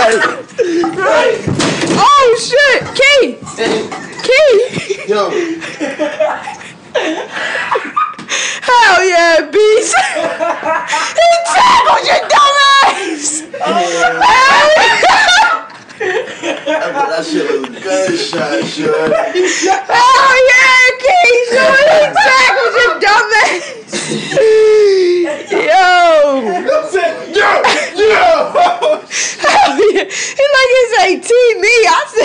Right. Oh shit! Key! Key! Yo. Hell yeah, beast! He tackled you, dumbass! Hell yeah! That shit was a gunshot, sure. Hell yeah, Key! He tackled you, dumbass! Yo! Yo! Hell yeah! He like it's 18 me. I